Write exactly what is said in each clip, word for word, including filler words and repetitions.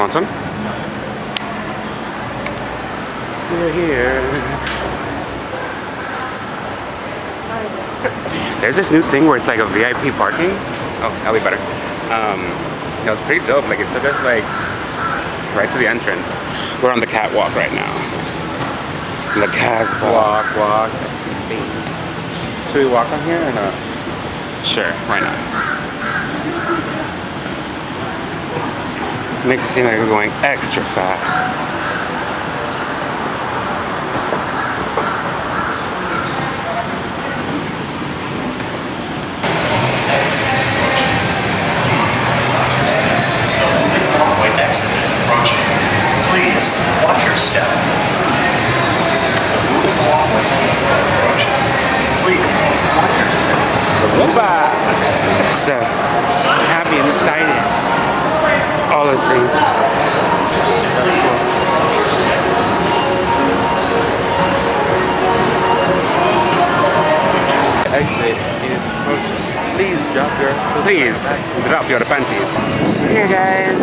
want some? We're here. There's this new thing where it's like a V I P parking. Oh, that'll be better. Um, it was pretty dope. Like it took us like right to the entrance. We're on the catwalk right now. The catwalk, walk. Should we walk on here or not? Sure, why not? Makes it seem like we're going extra fast. Exit is approaching. Please watch your step. Please watch your step. So happy and excited. All those things. Exit is approaching. Please drop your Please drop your panties. Here guys.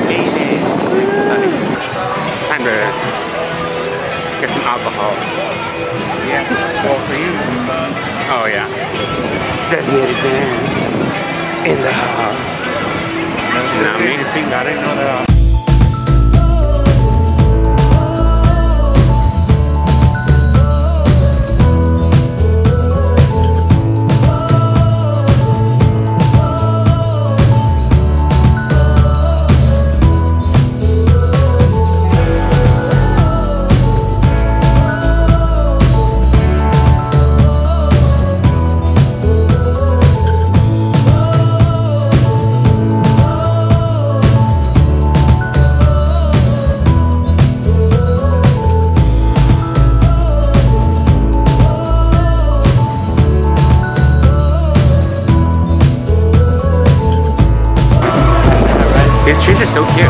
Time to get some alcohol. Yeah, well for you. Oh yeah. Designated Dan in the house. Not me. I didn't know that. These trees are so cute.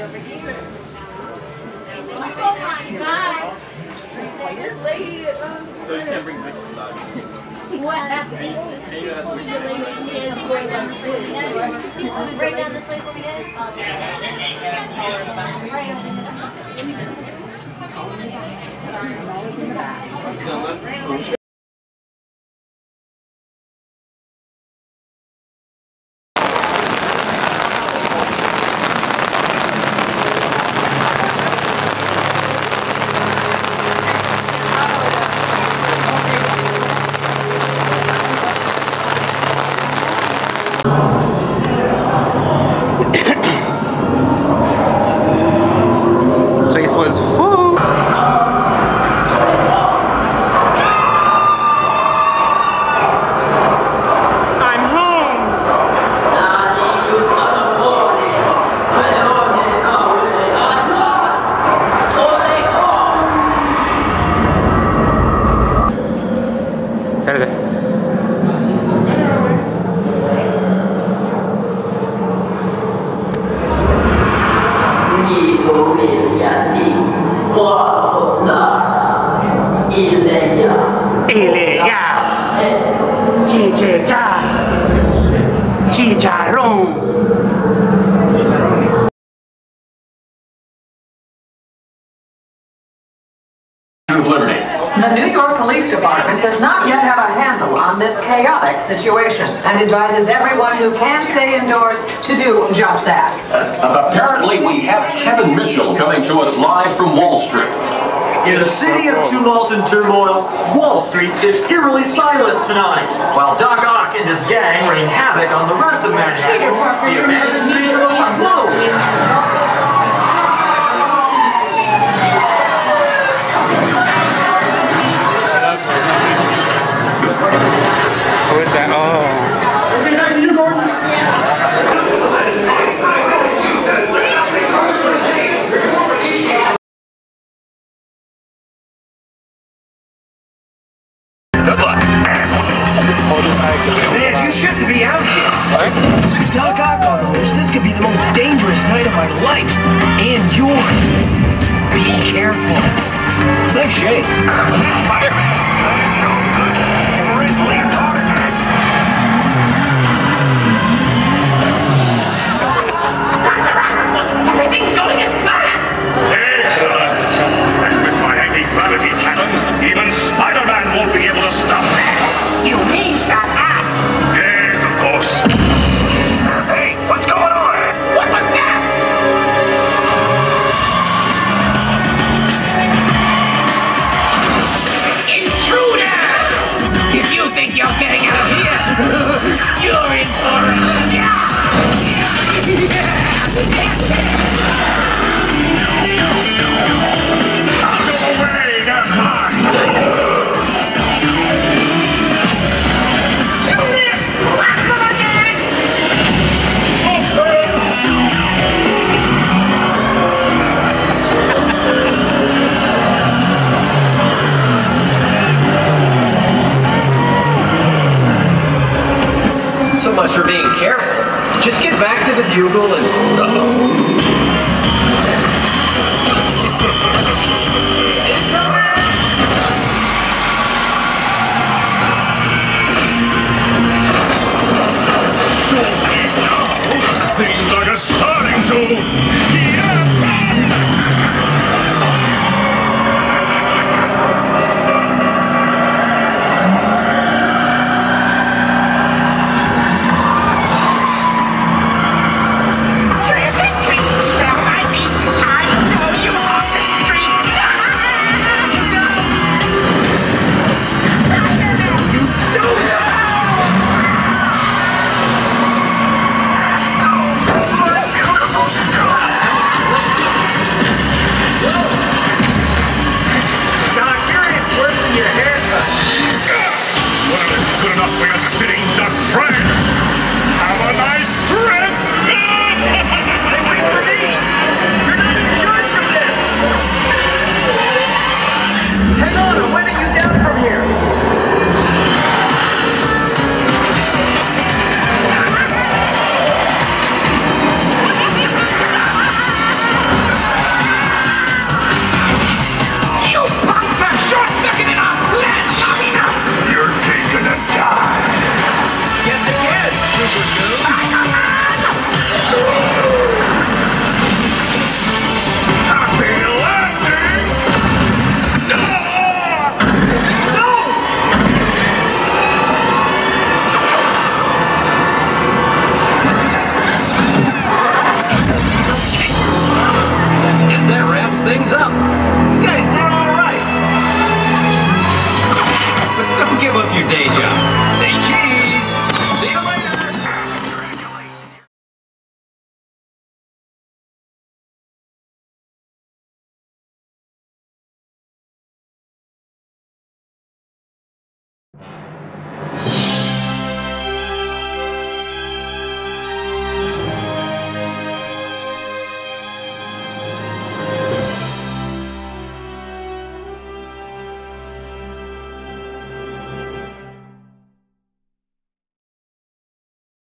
So you can't bring pictures inside. What happened? And you have to Right down this way for me, guys. Place was full. I'm home. Espérate. Ilegal. Chicha. Chicharrón. Of Liberty. The New York Police Department does not yet have a handle on this chaotic situation and advises everyone who can stay indoors to do just that. Uh, apparently we have Kevin Mitchell coming to us live from Wall Street. In a city of tumult and turmoil, Wall Street is eerily silent tonight, while Doc Ock and his gang rain havoc on the rest of Manhattan. The abandoned streets are closed. What is that? Oh. Okay, back to you, Gordon. Good luck. Man, you shouldn't be out here. What? Doc Ock on the loose. This could be the most dangerous night of my life. And yours. Be careful. Nice shades. Spider-Man. Originally targeted. Doctor Octopus, everything's going as planned! Excellent. And with my anti-gravity cannon, even Spider-Man won't be able to stop me. You mean stop us? Yes, of course. Hey, what's going on? What was that? It's up.